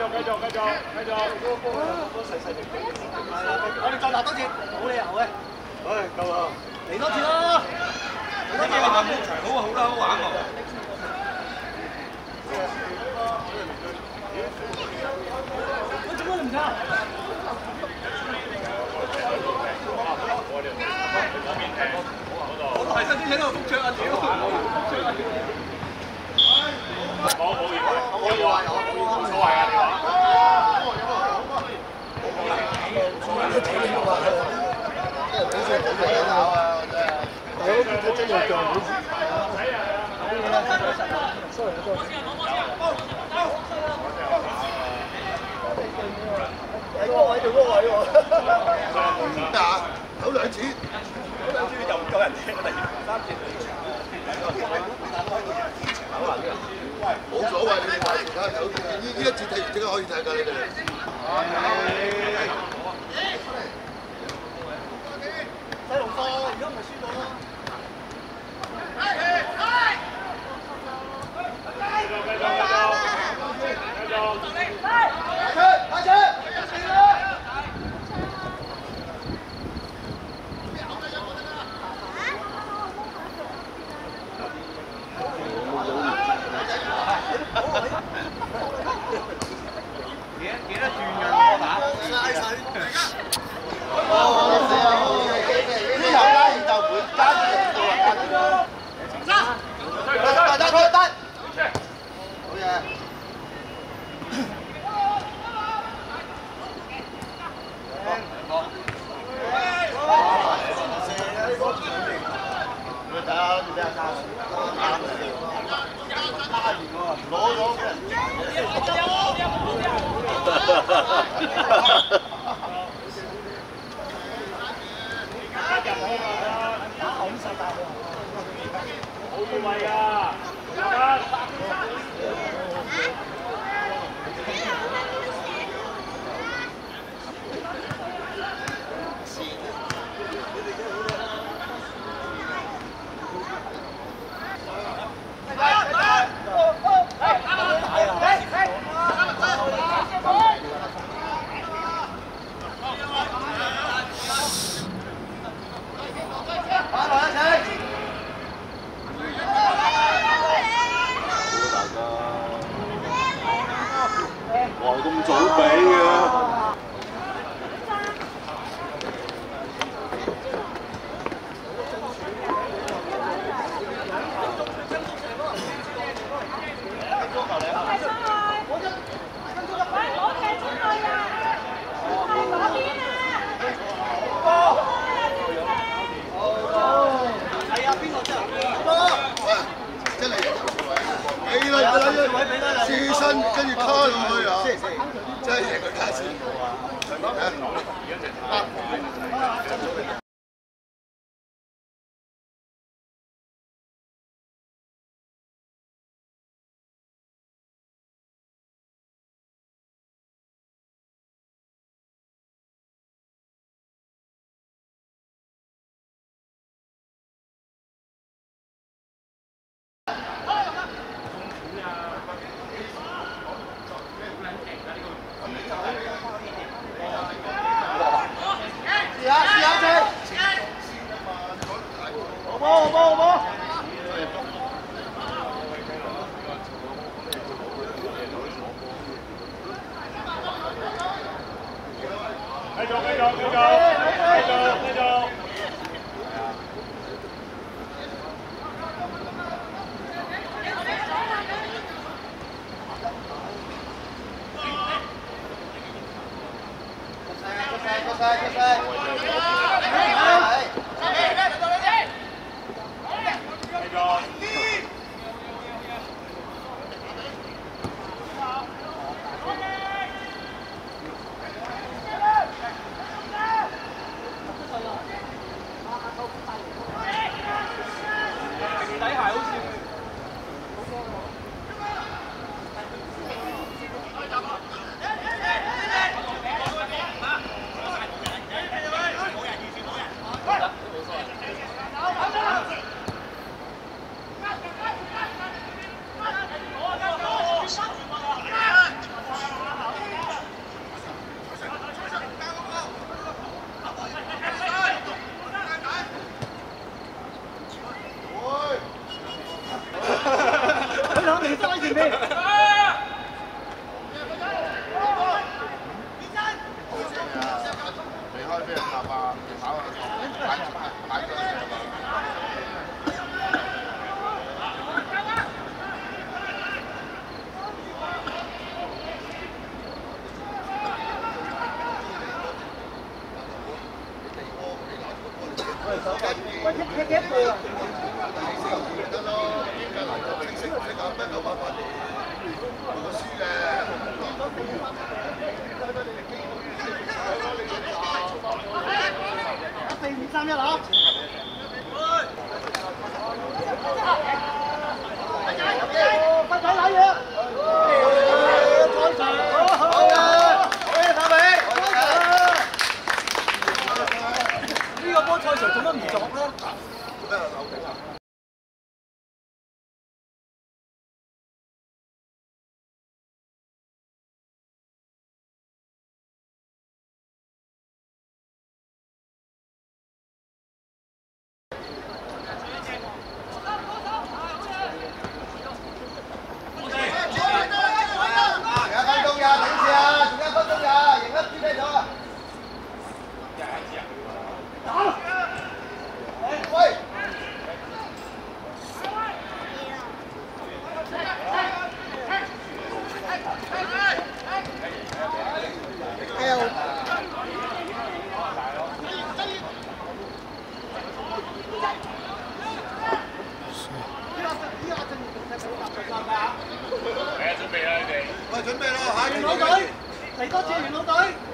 我哋再拿多次，冇理由嘅。唉，夠啦，嚟多次啦。嚟多次啊！場好啊，好啦，好玩喎。喂，做乜你唔睇？我係新啲喺度覆桌啊！屌，冇以為，冇所謂啊！你話？真係做唔到。喺嗰位做嗰位喎。唞兩次，又唔夠人聽，第三次。冇所謂，你哋話其他有呢一節睇完即刻可以睇㗎，你哋。細龍哥，而家咪輸到咯。幾多轉㗎？我打拉水。呢頭拉完就會加住到啊！加住。得。好嘢。哇！咁早俾嘅。試身跟住卡落去啊！真係贏佢卡線。試下先。 前邊。 離開俾人搭啊，跑啊，擺咗。 喂，踢幾多個啊？ 得咯，英格蘭就識搞咩988年，不過輸嘅。 4-5-3-1啊！快仔睇嘢！波賽場做乜唔作咧？準備啦，你哋。喂，準備啦，下元朗隊嚟多次元朗隊。